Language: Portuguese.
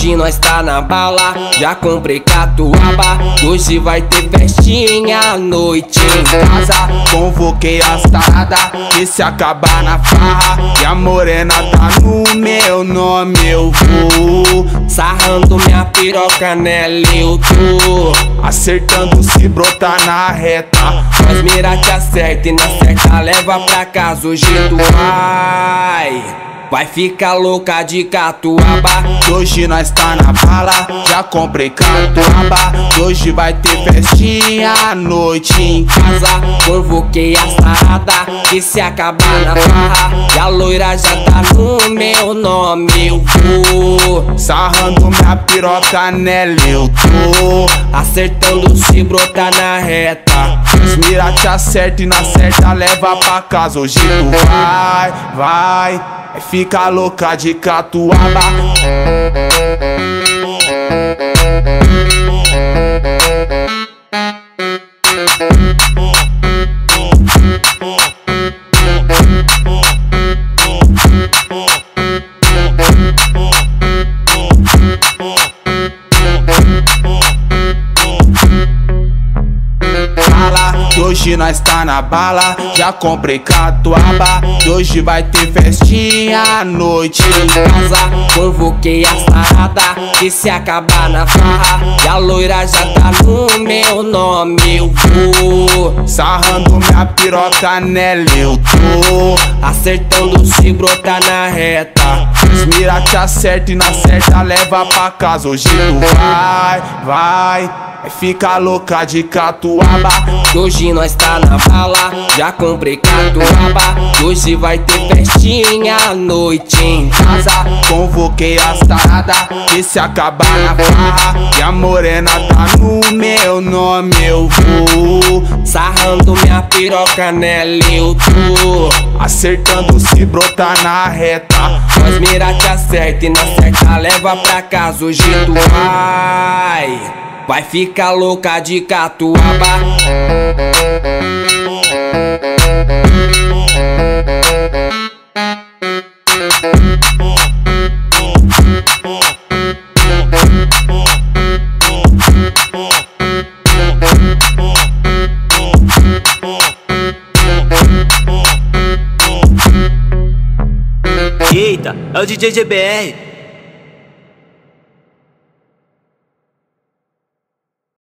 Hoje nós tá na bala, já comprei catuaba. Hoje vai ter festinha à noite em casa. Convoquei as taradas, que se acabar na farra e a morena tá no meu nome eu vou. Sarrando minha piroca nela eu tô. Acertando se brotar na reta. Nós mira te acerta e na certa leva pra casa. Hoje tu vai ficar louca de catuaba. Hoje nós tá na bala, já comprei catuaba. Hoje vai ter festinha à noite em casa. Convoquei a sarada, que se acabar na farra e a loira já tá no meu nome eu vou. Sarrando minha piroca nela eu tô. Acertando se brotar na reta. Os mira te acerta e na certa leva pra casa. Hoje tu vai fica louca de catuaba. Hoje nós tá na bala, já comprei catuaba. Hoje vai ter festinha à noite em casa. Convoquei a sarada, que se acabar na farra e a loira já tá no meu nome eu vou. Sarrando minha piroca nela eu tô. Acertando se brotar na reta. Os mira te acerta e na certa leva pra casa. Hoje tu vai fica louca de catuaba. Hoje nós tá na bala, já comprei catuaba. Hoje vai ter festinha à noite em casa. Convoquei as taradas, que se acabar na farra e a morena tá no meu nome eu vou. Sarrando minha piroca nela eu tô. Acertando se brotar na reta. Nós mira te acerta e na certa leva pra casa. Hoje tu vai ficar louca de catuaba. Eita, é o DJ GBR.